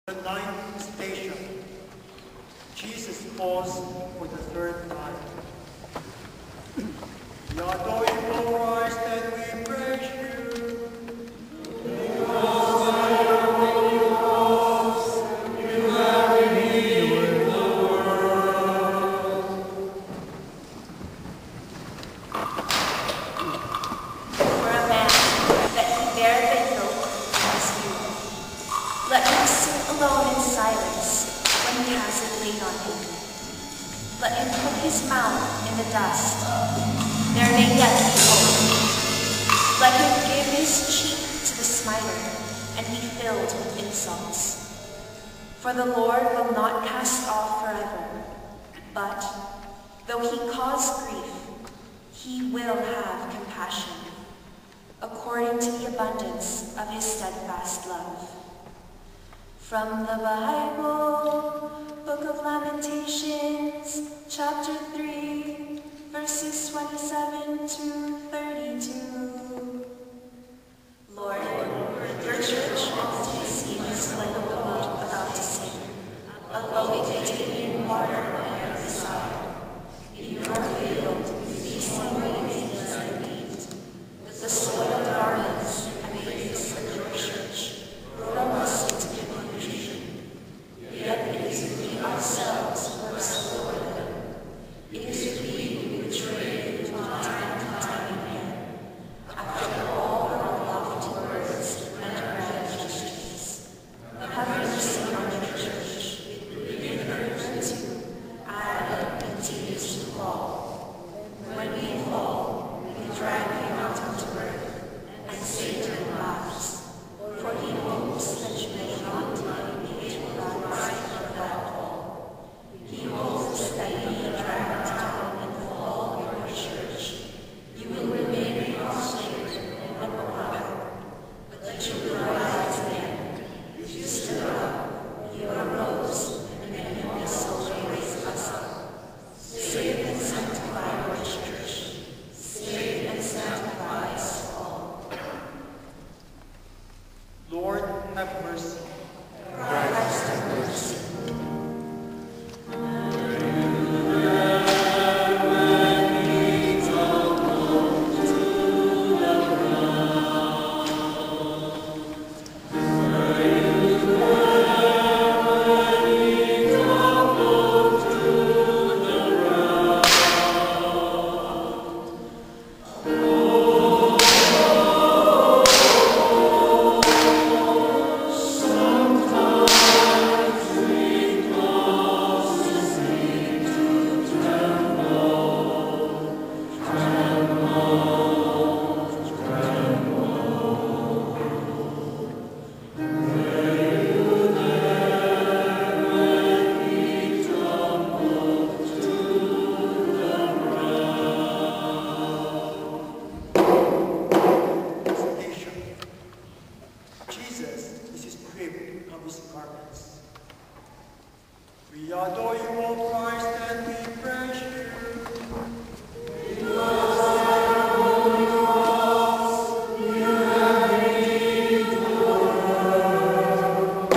The ninth station. Jesus calls for the third time. We adore you, O Christ, and we praise you. Because by your holy cross you have redeemed the world. For a man that he bear the yoke as you, let him sit alone in silence when he has it laid on him. Let him put his mouth in the dust. There may yet be hope. Let him give his cheek to the smiter and be filled with insults. For the Lord will not cast off forever, but though he cause grief, he will have compassion, according to the abundance of his steadfast love. From the Bible, Book of Lamentations, chapter 3, verses 27 to 32. Lord, your church often seems like a boat about to sink, a boat taking water on every side. In your field, we see raisins and wheat, with the soiled garments and the face of your church, throw us into confusion. Yet it is we ourselves who are slow in them. It is we who betray you time and time again. After all our lofty words and grand gestures, have mercy on your church. Give her to, and it continues to fall. When we fall, we drag him out onto earth, and Satan laughs, for he hopes that you may not imitate God's for that fall. He hopes that being dragged down in the fall of your church, you will remain prostrate and overcome, but that you will rise again. You stood up, you arose, and then you also raised us up. Save and sanctify your church. Save and sanctify us all. Lord, have mercy. Christ have mercy. Jesus is his crib of his garments. We adore you, O Christ, and we praise you. Because by your holy cross you have redeemed the world.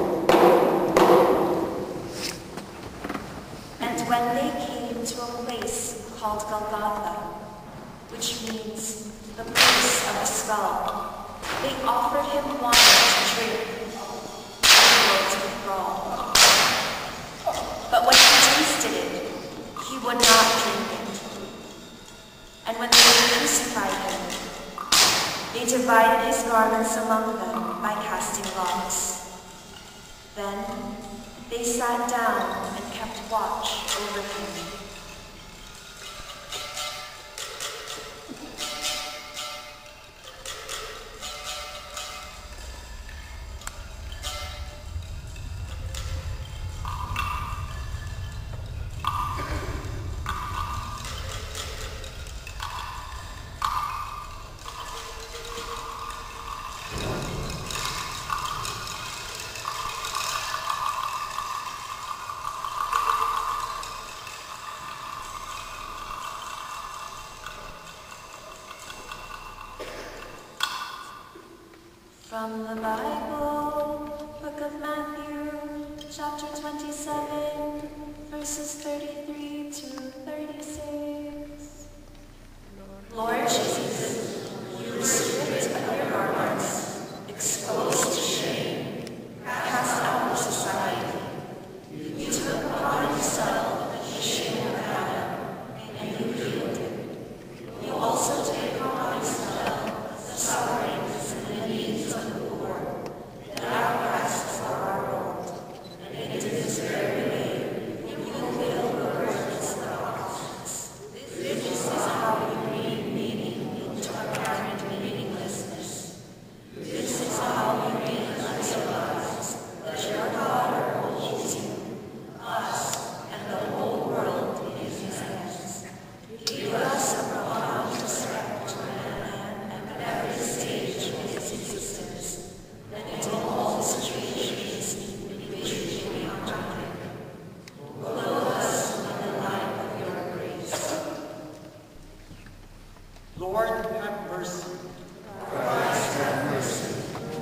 And when they came to a place called Golgotha, which means the place of the skull, they offered him wine to drink, equal to the gall. But when he tasted it, he would not drink it. And when they crucified him, they divided his garments among them by casting lots. Then they sat down and kept watch over him. From the Bible, Book of Matthew, chapter 27, verses 33 to 36. Lord Jesus, you stripped of your garments, exposed to shame, cast out of society. You took upon yourself the shame of Adam, and you healed it. You also took upon yourself the sufferings and the needs of the poor, the outcasts of our world, and in this very way you fulfill the words of the prophets. This is how you bring meaning into apparent meaninglessness. This is how you make us realize that your Father holds you, us, and the whole world in his hands. Give us a profound respect for man at every stage of his existence, and in all situations in which we may encounter him. Clothe us in the light of your grace. Lord, have mercy. Christ, have mercy.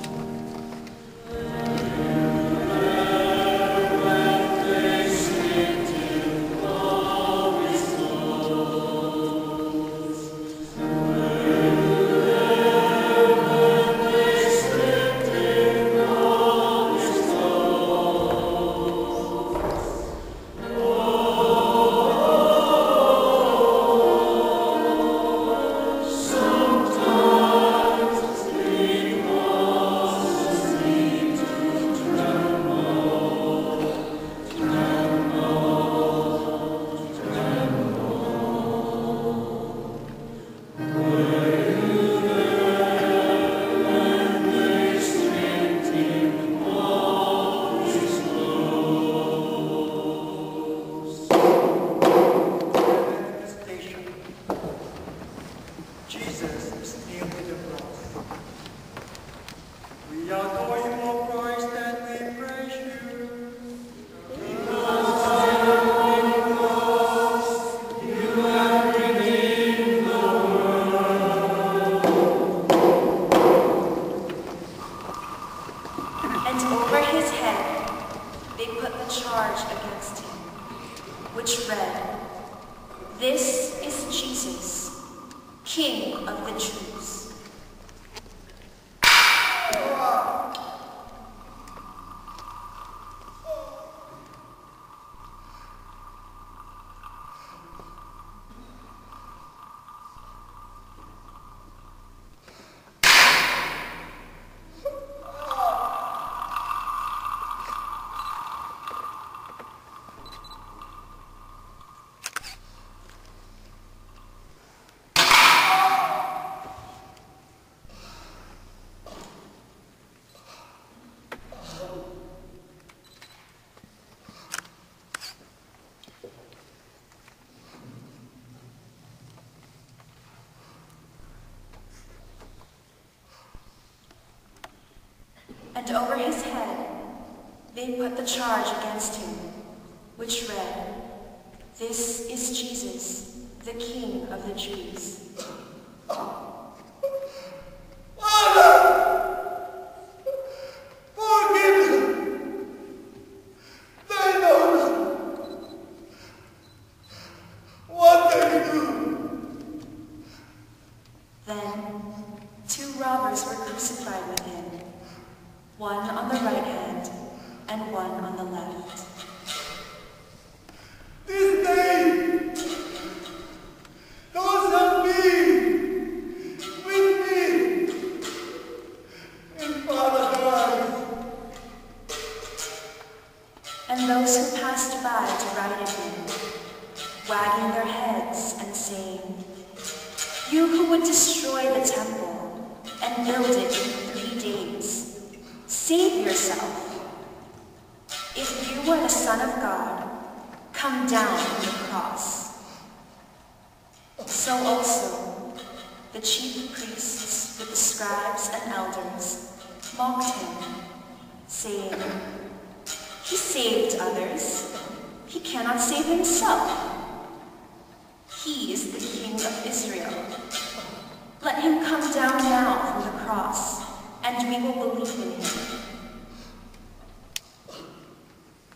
Jesus is nailed to the cross. We adore you, O Christ, and we praise you. And over his head they put the charge against him, which read, "This is Jesus, King of the Jews." And over his head they put the charge against him, which read, "This is Jesus, the King of the Jews." Then 2 robbers were crucified with him, one on the right hand and one on the left. This day, those of me with me in paradise. And those who passed by derided him, wagging their heads and saying, "You who would destroy the temple and build it in 3 days, save yourself. If you were the Son of God, come down from the cross." So also the chief priests with the scribes and elders mocked him, saying, "He saved others. He cannot save himself. He is the King of Israel. Let him come down now from the cross, and we will believe in him."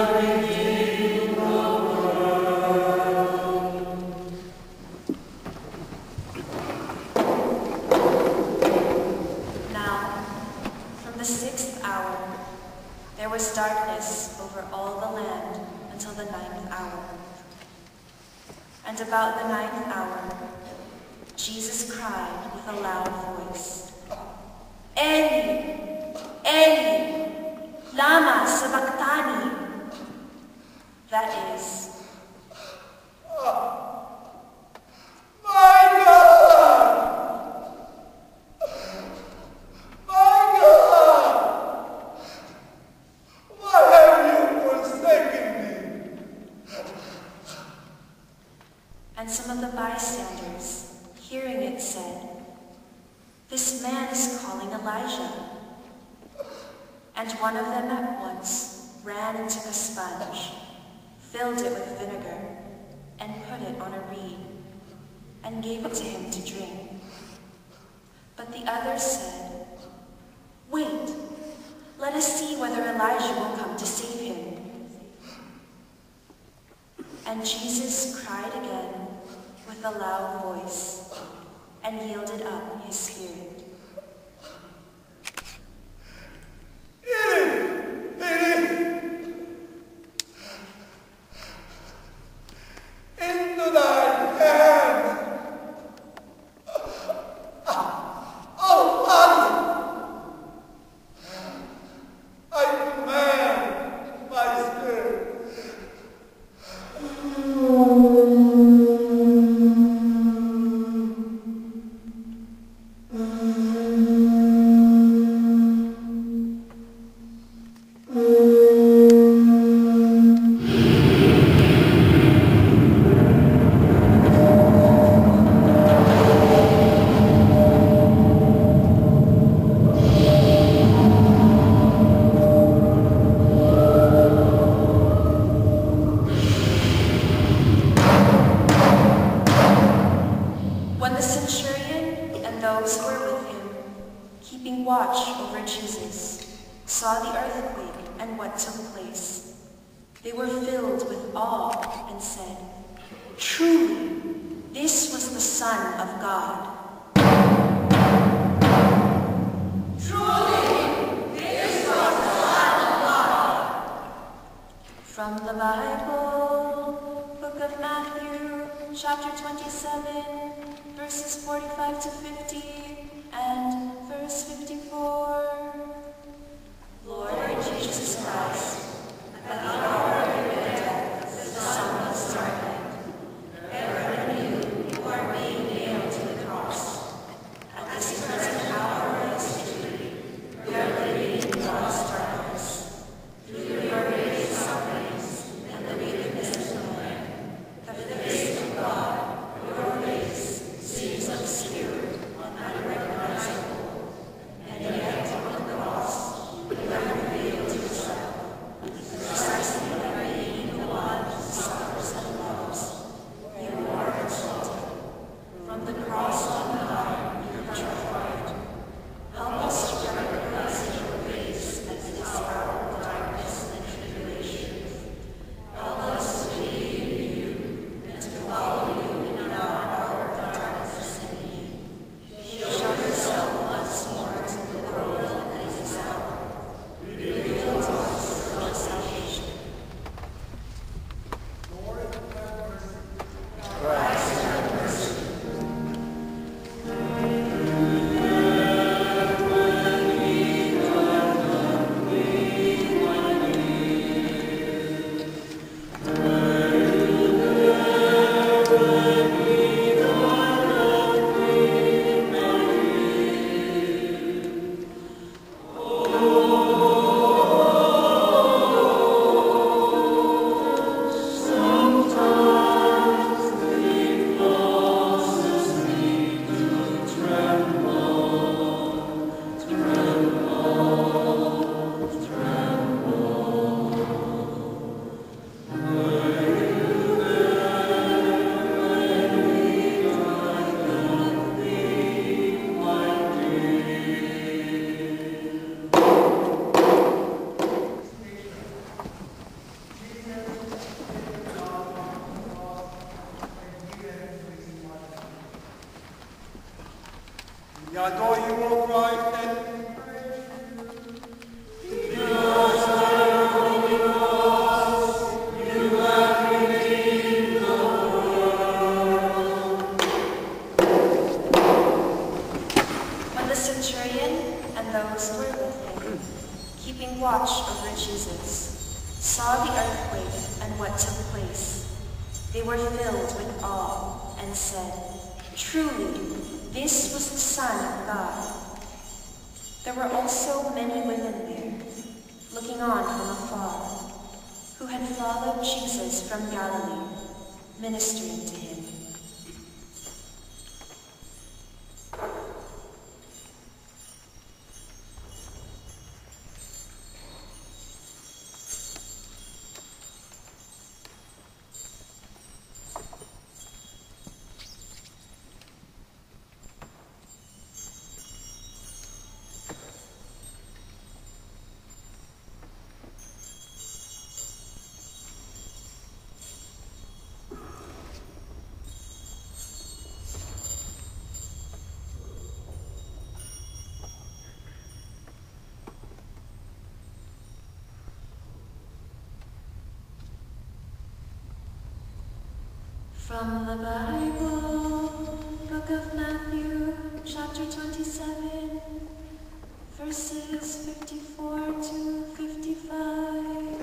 The 6th hour, there was darkness over all the land until the 9th hour. And about the 9th hour, Jesus cried with a loud voice, Eli, Eli, lama sabachthani? That is, and some of the bystanders, hearing it, said, This man is calling Elijah. And one of them at once ran and took a sponge, filled it with vinegar, and put it on a reed, and gave it to him to drink. But the others said, Wait, let us see whether Elijah will come to save him. And Jesus cried again with a loud voice, and yielded up his spirit. Into thy hands, O Father, I command my spirit. When the centurion and those who were with him, keeping watch over Jesus, saw the earthquake and what took place, they were filled with awe and said, Truly, this was the Son of God. Truly, this was the Son of God. From the Bible, Book of Matthew, chapter 27, verses 45 to 50, and verse 54. Lord Jesus Christ, at the hour of your death, the sun was darkened. Ever anew, you are being nailed to the cross. At this present hour of history, we are living in God's darkness. Through your great sufferings and the wickedness of man, the face of God, your face, seems obscure, unrecognizable, and yet adore you, O Christ, and we praise you. When the centurion and those who were with him, keeping watch over Jesus, saw the earthquake and what took place, they were filled with awe and said, "Truly, this was the Son of God." There were also many women there, looking on from afar, who had followed Jesus from Galilee, ministering to him. From the Bible, Book of Matthew, chapter 27, verses 54 to 55.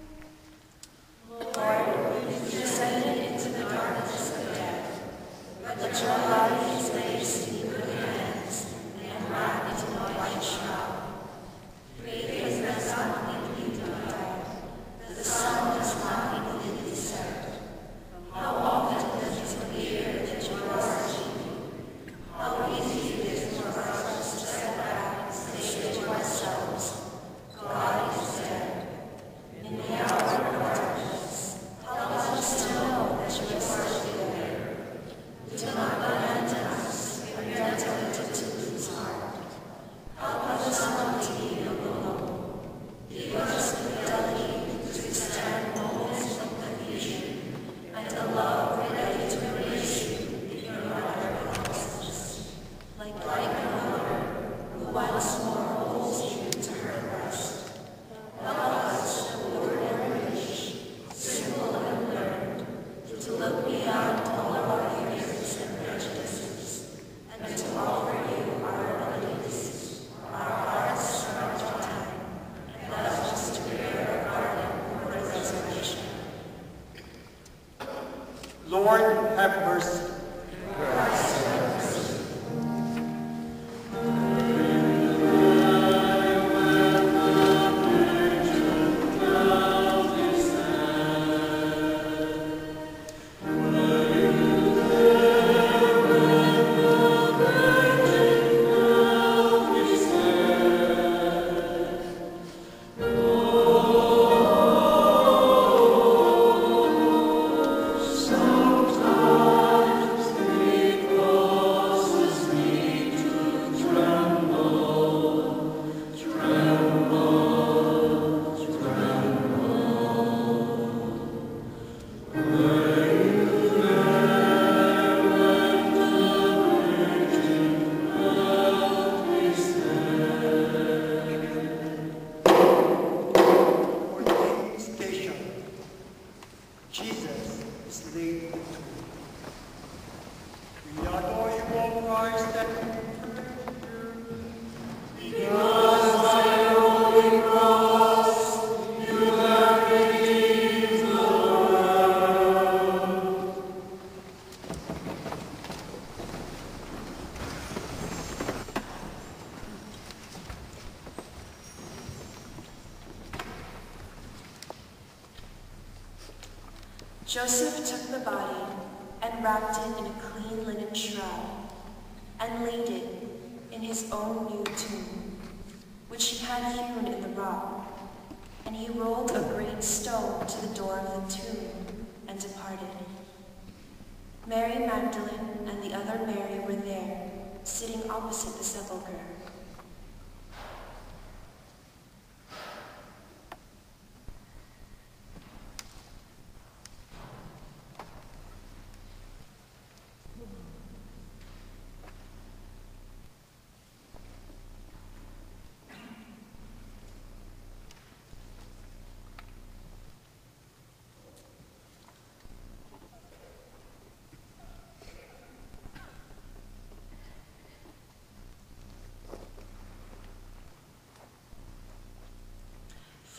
Lord, you descended into the darkness of death, but your body is placed in good hands and wrapped in a white shroud. Because the sun in you died, the sun does not easily descend. How often does it appear that you are asleep? How easy it is for us to step back and say to ourselves, God is dead. In the hour of darkness, help us to know that you are still there. Do not abandon us or gentle into whose heart. Help us not to be alone. Give us the fidelity to stand moments of confusion and a love ready to embrace you in your utter promises. Like a mother who once more holds you to her breast. Help us, Lord and rich, simple and learned, to look beyond all of our fears and prejudices, and to offer you our abilities, our hearts and our time, and thus to prepare a garden for the resurrection. Lord, have mercy. Jesus is laid in the tomb. We adore you, O Christ, and we praise you. Because by your holy cross you have redeemed the world. Joseph took the body and wrapped it in a clean linen shroud and laid it in his own new tomb, which he had hewn in the rock. And he rolled a great stone to the door of the tomb and departed. Mary Magdalene and the other Mary were there, sitting opposite the sepulchre.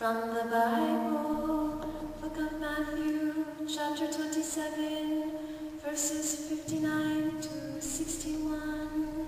From the Bible, Book of Matthew, chapter 27, verses 59 to 61.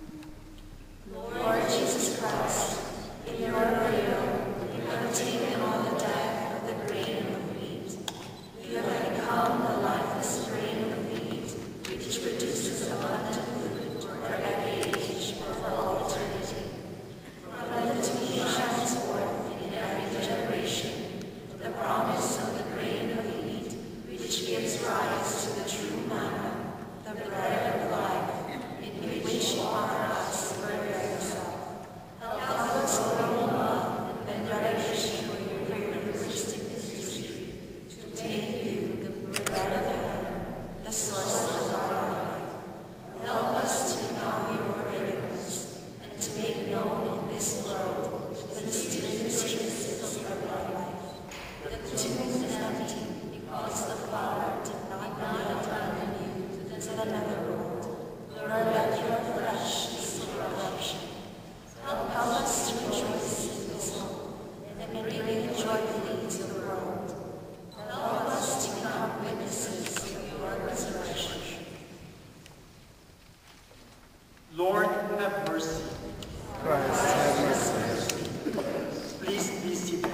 Lord Jesus Christ, in your burial, you have taken on the death of the grain of wheat. You have become the lifeless grain of wheat, which produces abundant food for every age or for all eternity. From the to be shines forth in every generation the promise of the grain of wheat, which gives rise to the true manna, the bread of life, in which you offer us for yourself. Help us grow in love and reverence for your Eucharistic mystery, to take you, the bread of heaven, the source of our life. Help us to know your miracles and to make known in this world the mysterious mysteries of your life. The tomb is empty because the Father did not abandon you to the netherworld, nor let your flesh see corruption. Help us to rejoice in this hope and bring it joyfully to the world. Help us to become witnesses of your resurrection. Lord, have mercy. Christ, have mercy. Please be seated.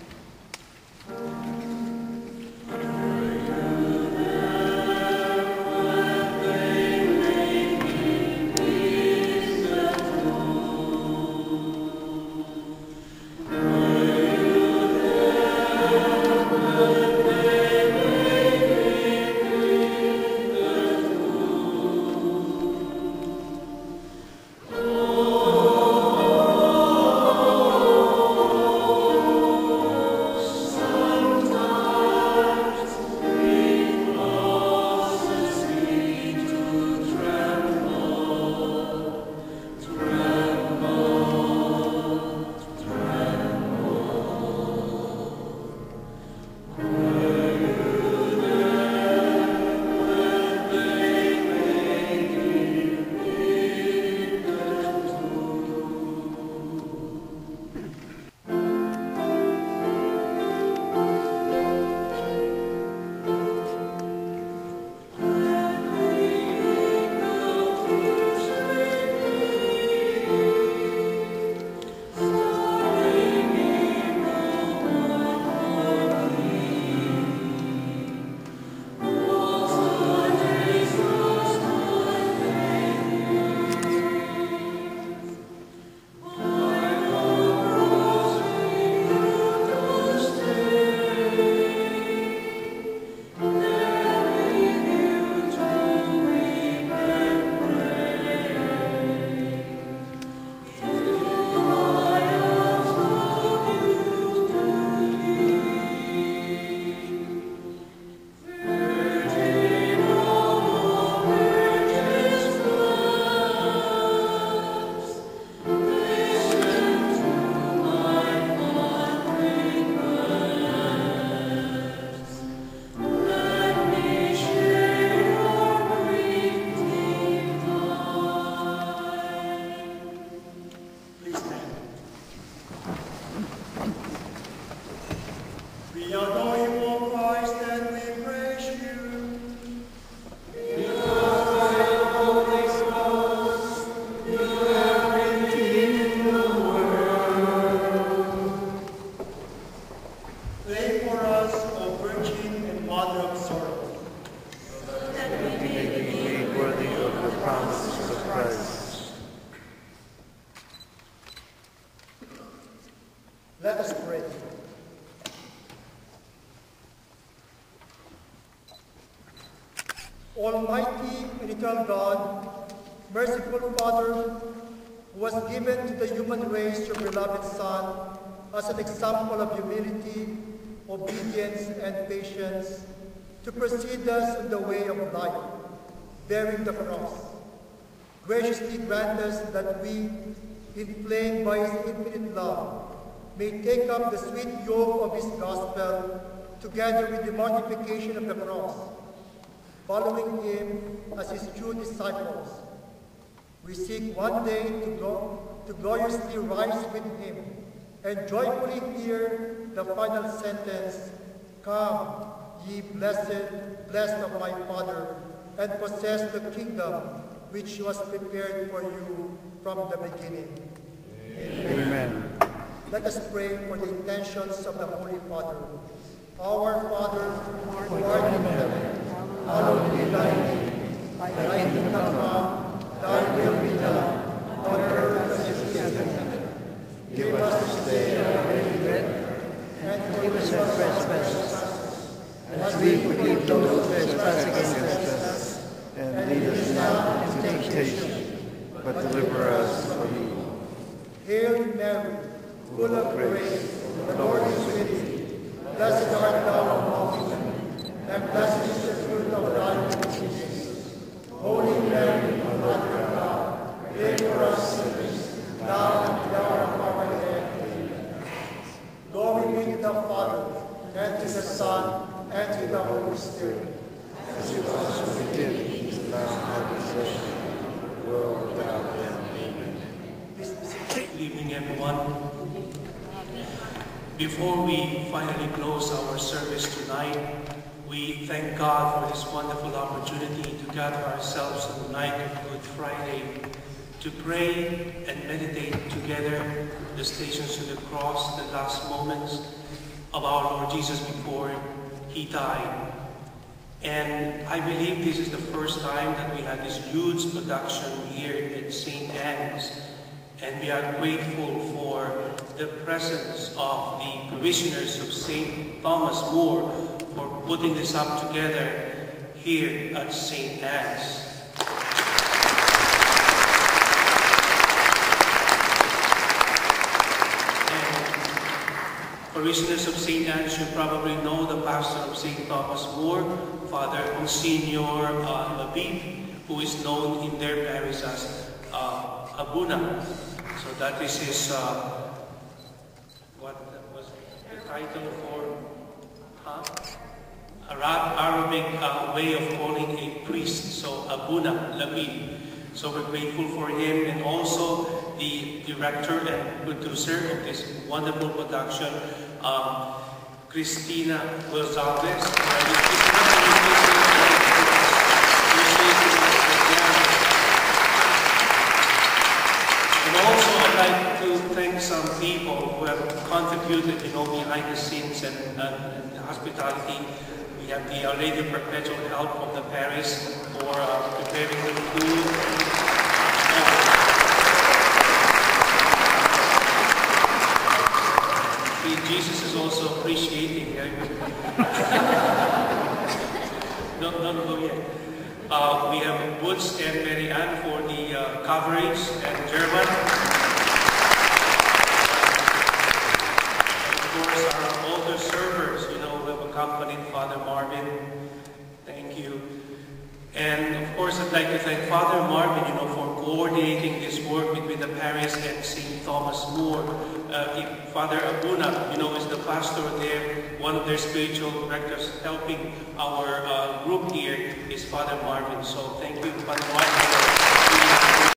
We adore you, O Christ, and we praise you. Because by the Holy Ghost you have redeemed the world. Pray for us, O Virgin and Mother of Sorrow, so that we may be made worthy of the promises of Christ. Let us pray. Almighty and eternal God, merciful Father, who has given to the human race your beloved Son as an example of humility, obedience, and patience, to precede us in the way of life, bearing the cross. Graciously grant us that we, inflamed by his infinite love, may take up the sweet yoke of his gospel together with the mortification of the cross, following him as his true disciples. We seek one day to gloriously rise with him and joyfully hear the final sentence, "Come, ye blessed of my Father, and possess the kingdom which was prepared for you from the beginning." Amen. Let us pray for the intentions of the Holy Father. Our Father, who art in heaven, hallowed be thy name. Thy kingdom come, thy will be done, on earth as it is in heaven. Give us this day our daily bread, and forgive us our trespasses, as we forgive those who trespass against us. And lead us not into temptation, but deliver us from evil. Hail Mary, full of grace, the Lord is with thee. Blessed art thou among women, and blessed is the fruit of thy womb, Jesus. Holy Mary, Mother of God, pray for us sinners, now and at the hour of our death. Amen. Glory be to the Father, and to the Son, and to the Holy Spirit. As it was in the beginning, now and forever, world without end. Amen. Good evening, everyone. Before we finally close our service tonight, we thank God for this wonderful opportunity to gather ourselves on the night of Good Friday to pray and meditate together the Stations of the Cross, the last moments of our Lord Jesus before He died. And I believe this is the first time that we had this huge production here at St. Anne's. And we are grateful for the presence of the parishioners of St. Thomas More for putting this up together here at St. Anne's. And parishioners of St. Anne's, you probably know the pastor of St. Thomas More, Father Monsignor Labib, who is known in their parish as Abuna. So that is his, what was the title for, Arabic way of calling a priest, so Abuna Labib. So we're grateful for him, and also the director and producer of this wonderful production, Cristina Gonzalez. And also I'd like to thank some people who have contributed, behind the scenes and hospitality. We have the Our Lady of Perpetual Help of the parish for preparing the food. Jesus is also appreciating. Not go yet. We have Woods and Mary Ann for the coverage and German. And of course, our older servers, who have accompanied Father Marvin. Thank you. And of course, I'd like to thank Father Marvin, for coordinating this work between the parish and St. Thomas More. Father Abuna, is the pastor there. One of their spiritual directors helping our group here is Father Marvin. So thank you, Father Marvin.